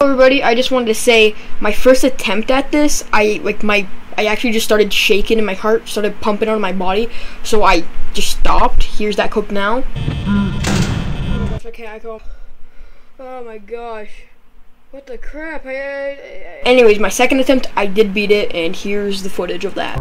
Everybody, I just wanted to say my first attempt at this, I actually just started shaking and my heart started pumping out of my body, so I just stopped. Here's that coke now. Oh my gosh, I can't go. Oh my gosh, what the crap. Anyways, my second attempt, I did beat it, and here's the footage of that.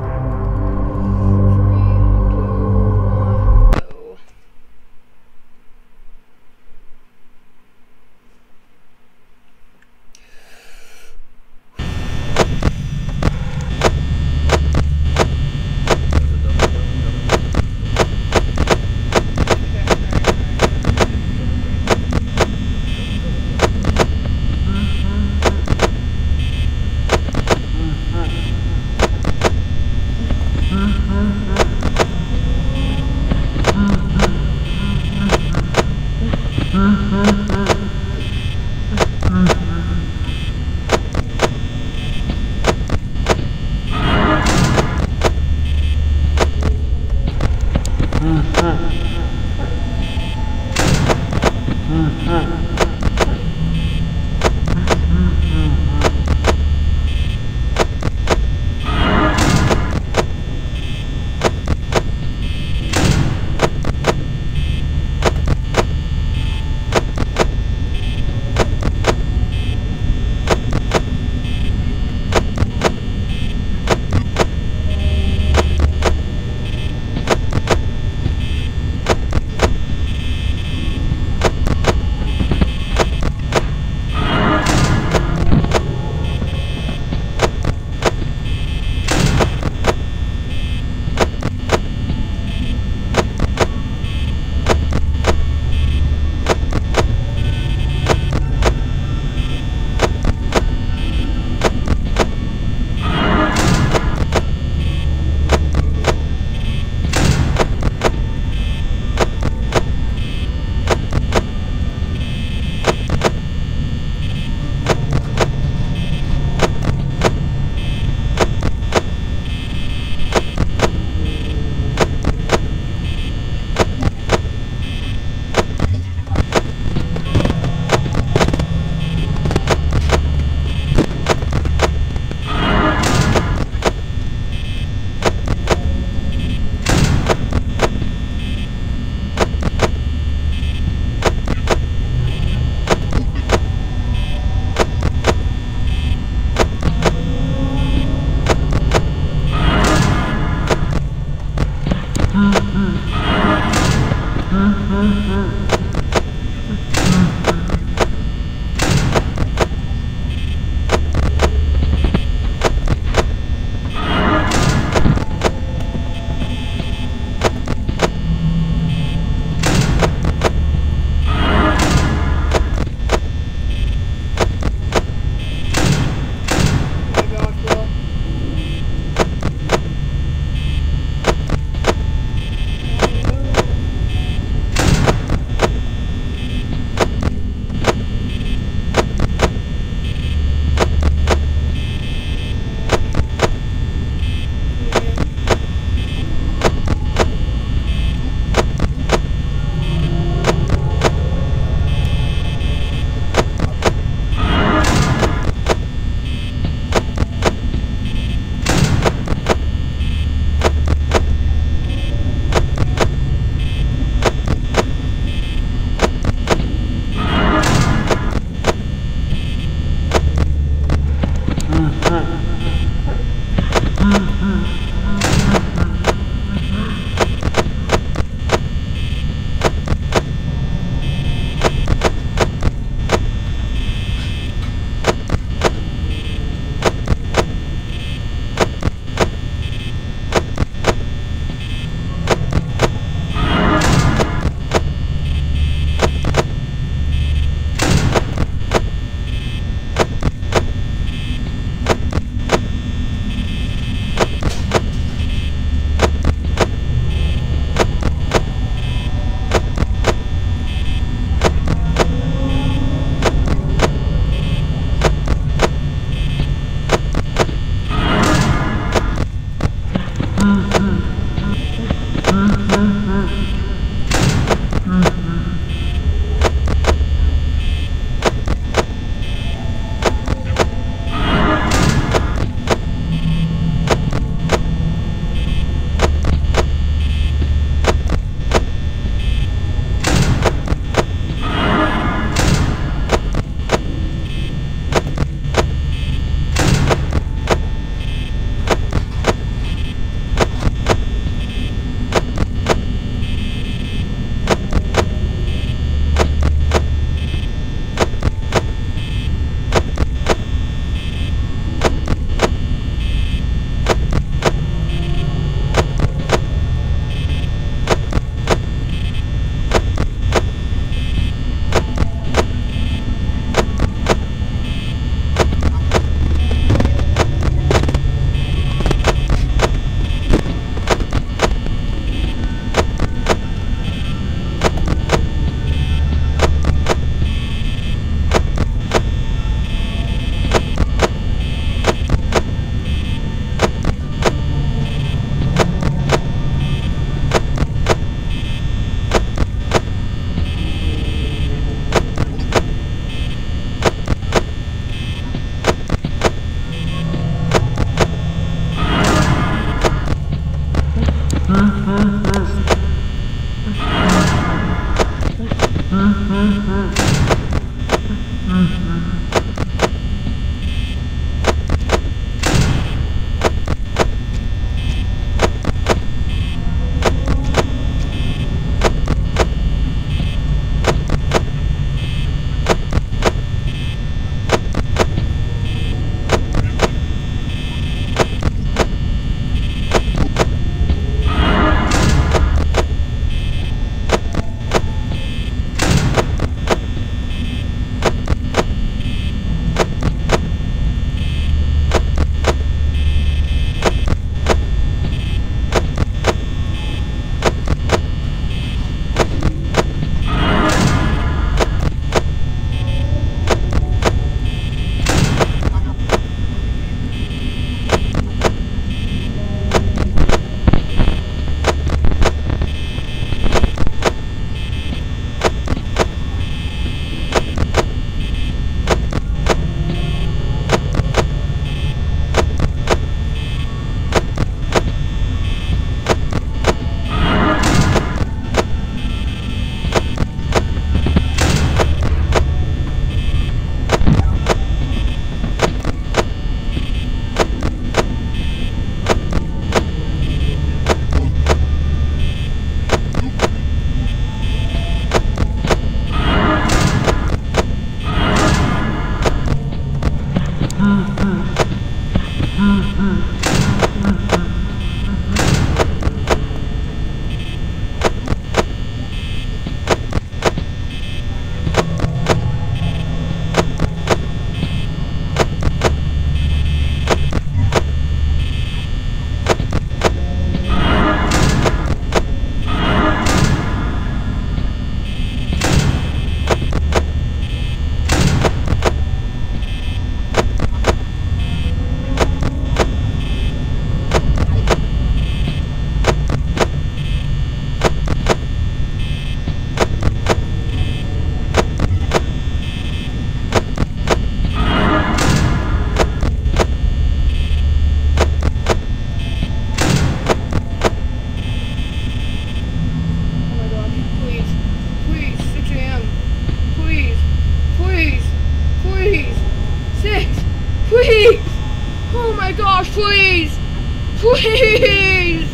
Please! Oh my gosh, please! Please!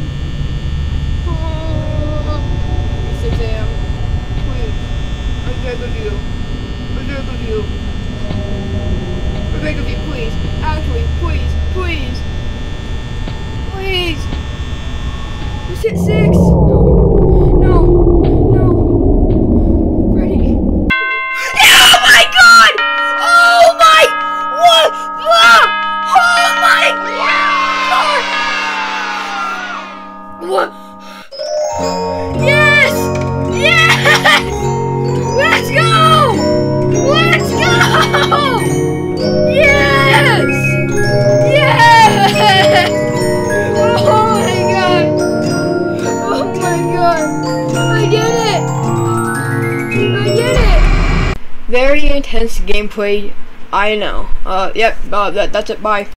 Oh, 6 a.m. Please. I beg of you. I beg of you. I beg of you, please. Actually, please, please. Please. Is it 6? No. No. No. Freddy. Oh my god! Oh my! What? Ah! Oh my god! What? Yes! Yes! Let's go! Let's go! Yes! Yes! Oh my god! Oh my god! I did it! I did it! Very intense gameplay. I know. Yep. That's it. Bye.